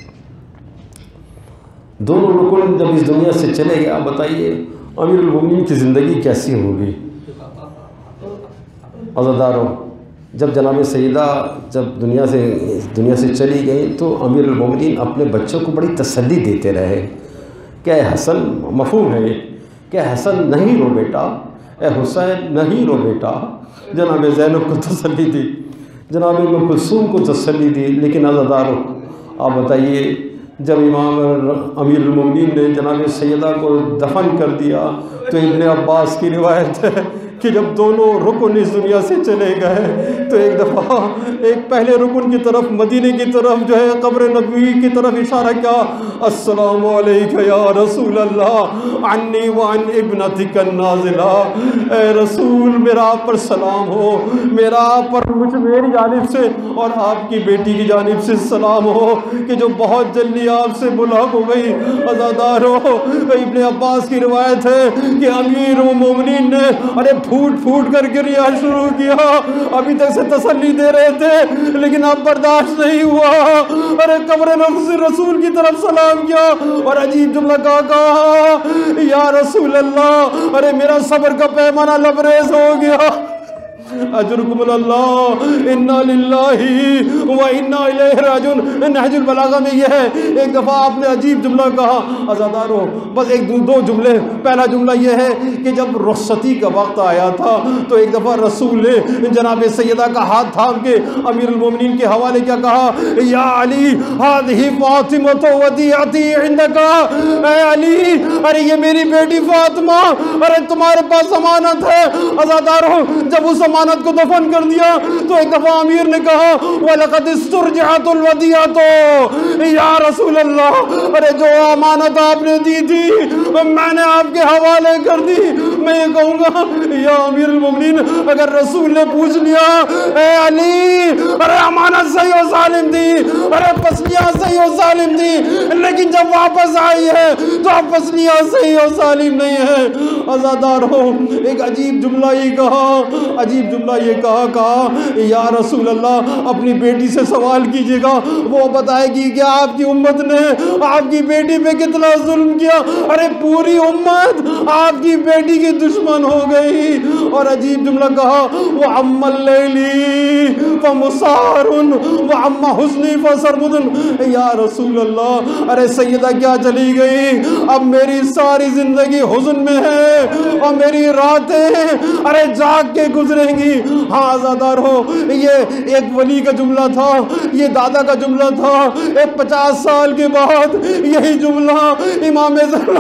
دونوں رکن جب اس دنیا سے چلے گئے، آپ بتائیے امیر المومنین کی زندگی کیسی ہوگی؟ عزادارو، جب جناب سیدہ جب دنیا سے دنیا سے چلی گئی تو امیر المومنین اپنے بچوں کو بڑی تسلی دیتے رہے کہ اے حسن، مفہوم ہے کہ حسن نہیں رو بیٹا، اے حسین نہیں رو بیٹا۔ جناب زینب کو تسلی دی، جناب ام کلثوم کو تسلی دی۔ لیکن عزادارو، آپ بتائیے جب امام امیر المومنین نے جناب سیدہ کو دفن کر دیا تو ابن عباس کی روایت ہے کہ جب دونوں رکن اس دنیا سے چلے گئے تو ایک دفعہ ایک پہلے رکن کی طرف، مدینے کی طرف جو ہے قبر نبوی کی طرف اشارہ کیا، السلام علیکہ یا رسول اللہ عنی وعن ابنتک النازلہ، اے رسول میرا آپ پر سلام ہو، میرا آپ پر مجھ میری جانب سے اور آپ کی بیٹی کی جانب سے سلام ہو کہ جو بہت جلدی آپ سے ملاق ہو گئی۔ عزادارو، ابن عباس کی روایت ہے کہ امیر المومنین نے ارے پھوٹ پھوٹ کر گریہ شروع کیا، ابھی تک سے تسلی دے رہے تھے لیکن اب برداشت نہیں ہوا، ارے قبر نفس رسول کی طرف سلام کیا اور عجیب جملہ کہا کہا یا رسول اللہ، ارے میرا صبر کا پیمانہ لبریز ہو گیا، اجرکم اللہ، انا للہ و انا الیہ راجعون۔ نہج البلاغہ میں یہ ہے، ایک دفعہ آپ نے عجیب جملہ کہا۔ عزادارو، بس ایک دو جملے، پہلا جملہ یہ ہے کہ جب رخصتی کا وقت آیا تھا تو ایک دفعہ رسول نے جناب سیدہ کا ہاتھ تھام کے امیر المومنین کے حوالے کیا کہا، یا علی ہذہ فاطمۃ ودیعتی عندک، اے علی، ارے یہ میری بیٹی فاطمہ، ارے تمہارے پاس ضمانت ہے۔ عزادارو، جب اس ضمانت کو دفن کر دیا تو ایک دفعہ امیر نے کہا وَلَقَدْ اسْتُرْجِعَتُ الْوَدِيَّةُ، یا رسول اللہ، ارے جو امانت آپ نے دی تھی میں نے آپ کے حوالے کر دی۔ میں یہ کہوں گا یا امیر المومنین، اگر رسول نے پوچھ لیا اے علی، ارے امانت صحیح و سالم دی، ارے پسلیاں صحیح و سالم دی، لیکن جب واپس آئی ہے تو اب پسلیاں صحیح و سالم نہیں ہے۔ عزادارو، ایک عجیب جملہ یہ کہا، عجیب جملہ یہ کہا کہا یا رسول اللہ، اپنی بیٹی سے سوال کیجئے گا، وہ بتائے گی کہ آپ کی امت نے آپ کی بیٹی پہ کتنا ظلم کیا۔ ارے پوری امت آپ کی بیٹی کی دشمن ہو گئی، اور عجیب جملہ کہا وَعَمَّ اللَّيْلِ فَمُسَارٌ وَعَمَّ حُزْنِي فَسَرْمُدٌ۔ یا رسول اللہ، ارے سیدہ کیا چلی گئی؟ اب میری ساری زندگی حزن میں ہے اور میری راتیں ارے جاگ کے گزریں گی۔ ہاں آزادار ہو، یہ ایک ولی کا جملہ تھا، یہ دادا کا جملہ تھا، ایک پچاس سال کے بعد یہی جملہ امام زین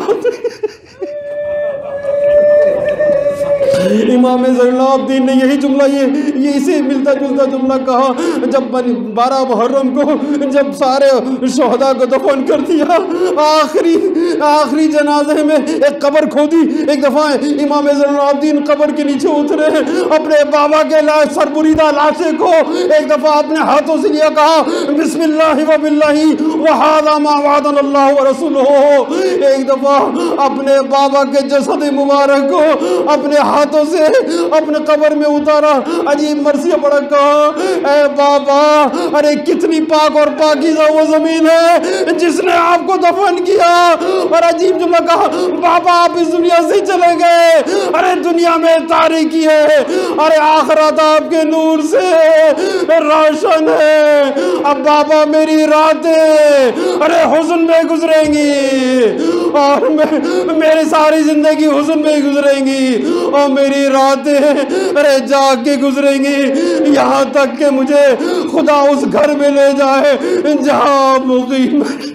امام زین العابدین نے یہی جملہ یہ یہ اسے ملتا جلتا جملہ کہا جب بارہ محرم کو جب سارے شہداء کو دفن کر دیا، آخری آخری جنازے میں ایک قبر کھودی۔ ایک دفعہ امام زین العابدین قبر کے نیچے اترے، اپنے بابا کے سر بریدہ لاشے کو ایک دفعہ اپنے ہاتھوں سے لیا، کہا بسم اللہ و باللہ وہذا ما وعدنا اللہ ورسولہ۔ ایک دفعہ اپنے بابا کے جسد مبارک کو اپنے ہاتھوں سے اپنے قبر میں اتارا۔ عجیب مرثیہ پڑھا، کہا اے بابا، ارے کتنی پاک اور پاکیزہ وہ زمین ہے جس نے آپ کو دفن کیا۔ اور عجیب جملہ کہا بابا آپ اس دنیا سے چلے گئے، ارے دنیا میں تاریکی ہے، ارے آخرت آپ کے نور سے روشن ہے۔ اب بابا میری راتیں ارے حزن میں گزریں گی، اور میری ساری زندگی حزن میں گزریں گی، اور میری راتیں ارے جاگ کے گزریں گی، یہاں تک کہ مجھے خدا اس گھر میں لے جائے جہاں مقیم ہے۔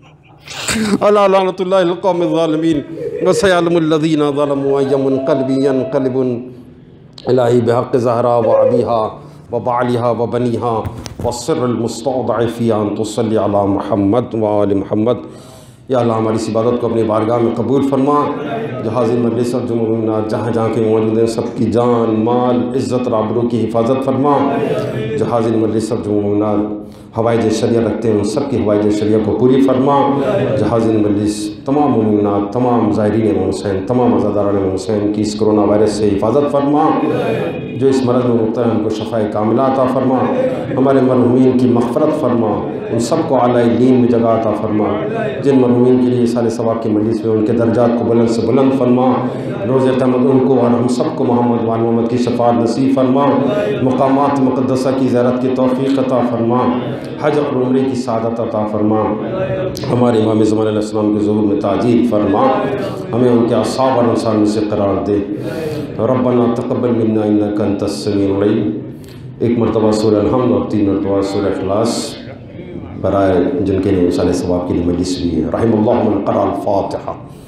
اللہ لعنت اللہ القوم الظالمین وسيعلم الذين ظلموا أي منقلب ينقلبون إلهي بحق زهراء وأبيها وبعلها وبنيها والسر المستودع في أن تصلي على محمد وآل محمد۔ یا اللہ ہماری اس عبادت کو اپنی بارگاہ میں قبول فرما۔ جو حاضر مجلس اور جو مومنات جہاں جہاں کے موجود ہیں سب کی جان مال عزت اور آبرو کی حفاظت فرما۔ جو حاضر مجلس اور جو مومنات حوائج شریعہ رکھتے ہیں ان سب کی حوائج شریعہ کو پوری فرما۔ جو حاضر مجلس تمام مومنات، تمام زائرین امام حسین، تمام عزاداران امام حسین کی اس کرونا وائرس سے حفاظت فرما۔ جو اس مرض میں مبتلا ہیں ان کو شفاء کاملہ عطا فرما۔ ہمارے مرحومین کی مغفرت فرما، ان سب کو اعلیٰ علین میں جگہ عطا فرما۔ جن مرحومین کے لیے سال ثواب کی مجلس میں ان کے درجات کو بلند سے بلند فرما۔ روز قیامت ان کو اور ہم سب کو محمد وآل محمد کی شفاعت نصیب فرما۔ مقامات مقدسہ کی زیارت کی توفیق عطا فرما۔ حج اور عمرے کی سعادت عطا فرما۔ ہمارے امام زمان علیہ السلام کے ظہور میں تعجیل فرما۔ ہمیں ان کے اصحاب اور انصار میں سے قرار دے۔ ربنا تقبل منا انک انت السمیع العلیم۔ ایک مرتبہ سورہ الحمد اور تین مرتبہ سورہ اخلاص برائے جن کے لیے انشاءاللہ ثواب کے لیے مجلس بھی ہے۔ رحم اللہ من قرأ الفاتحہ۔